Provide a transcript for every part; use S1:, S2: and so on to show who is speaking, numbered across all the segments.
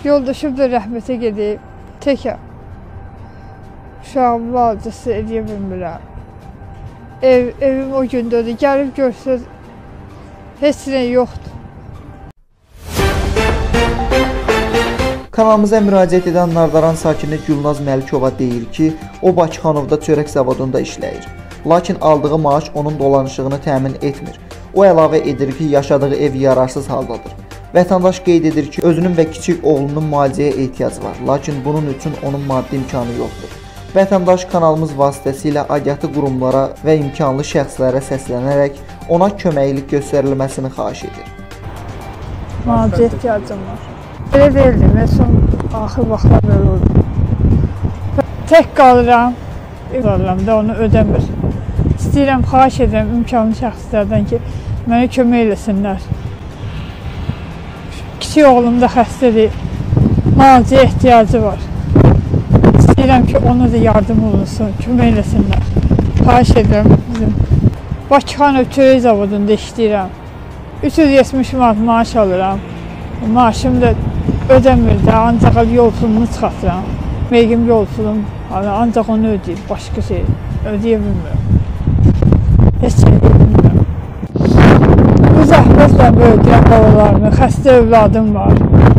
S1: Yoldaşım da rəhmətə gedib. Təkəm. Uşağımın alıcısı edə bilmirəm. Evim o gündədir. Gəlib görsəz heç nə yoxdur.
S2: Kanalımıza müraciət edən Nardaran sakini Gülnaz Məlikova deyir ki, o Bakıxanovda çörək zavodunda işləyir. Lakin aldığı maaş onun dolanışığını təmin etmir. O əlavə edir ki, yaşadığı ev yararsız haldadır. Vətəndaş qeyd edir ki, özünün və kiçik oğlunun müalicəyə ehtiyacı var, lakin bunun üçün onun maddi imkanı yoxdur. Vətəndaş kanalımız vasitəsilə aidiyyatı qurumlara və imkanlı şəxslərə səslənərək ona köməklik göstərilməsini xahiş edir.
S1: Müalicə ehtiyacım var. Belə deyildim, son axır vaxtlar belə oldu. Tək qalıram, da onu ödəmir. İstəyirəm, xahiş edirəm imkanlı şəxslərdən ki, mənə kömək eləsinlər. Kiçik oğlum da xəstədir, müalicəyə ehtiyacı var. İstəyirəm ki, ona da yardım olunsun, kömək eləsinlər. Xahiş edirəm, bizim Bakıxanov çörək zavodunda işləyirəm. 370 manat maaş alıram. Maaşım da ödəmir də, ancaq yol pulunu çıxartıram. Məgim yol pulum, ancaq onu ödəyir, başqa şey ödəyə bilmirəm. Heç şey bilmirəm. Bu zəhmətlə böyüdürəm balalarımı, xəstə övladım var.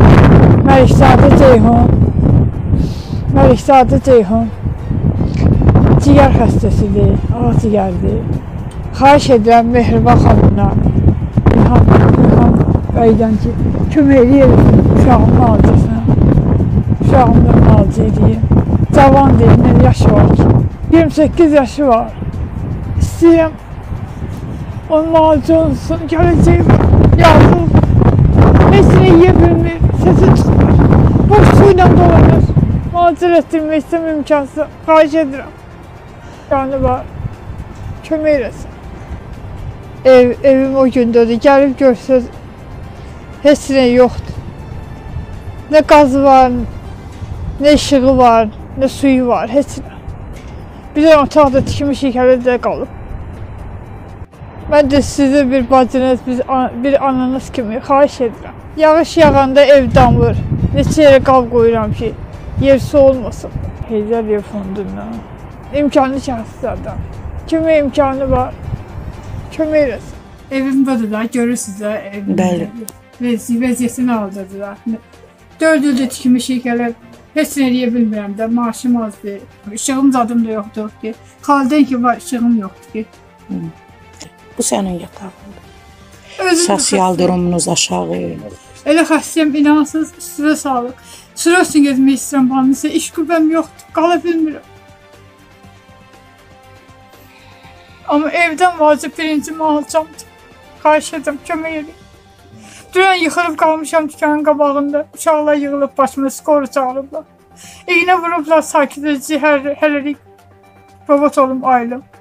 S1: Məlikzadə Ceyhun ciyər xəstəsidir, ağciyərdir. Xahiş edirəm Mehriban xanımdan, İlham bəydən ki, kömək eləyir uşağımın alıcısına. Uşağımdan müalicə edeyim. Cavan deyil, nə yaşı var ki? 28 yaşı var. İstəyirəm, onun müalicə olunsun, gələcəyi yazılır. Heç nə yeyə bilmir, səsi çıxmır. Boş suyla dolanır. Müalicə etdirmək istəm imkansız. Xahiş edirəm. Yəni var, kömək eləsin. Evim o gündədir. Gəlib görsəz heç nə yoxdur. Nə qazı var, nə işığı var, nə suyu var, heç nə. Bir də otaqda tikmişik, hələ də qalıb. Mən də sizi bir bacınız, bir ananız kimi xahiş edirəm. Yağış yağanda ev damır. Neçə yerə qab qoyuram ki, yer su olmasın. Heydər ev fondundan, imkanlı şəxslərdən. Kömək imkanı var, kömək eləsin. Evim budur da, görürsünüz də evim.
S3: Bəli.
S1: Vəziyyətini aldırdılar. 4 ildir tikmişik, hələ heç nə eləyə bilmirəm də, maaşım azdır. İşığım zadım da yoxdur ki. Xalidən ki var, işığım yoxdur ki.
S3: Bu sənin yatağındır. Sosial durumunuz aşağı.
S1: Elə xəstəyəm, inansız, üstünə sağlıq. Sıra üçün gezmək istəyirəm, bana isə iş qüvvəm yoxdur, qala bilmirəm. Amma evdən vacib birinci müalicəmdir. Xahiş edirəm, kömək edin. Dünən yıxılıb qalmışam dükkanın qabağında. Uşaqlar yığılıb başıma, skoru çağırıblar. İğnə vurublar, sakitləyici hələlik robot olum, ayılım.